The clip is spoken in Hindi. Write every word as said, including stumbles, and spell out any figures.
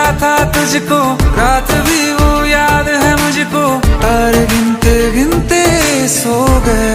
था तुझको, रात भी वो याद है मुझको, तारे गिनते गिनते सो गए।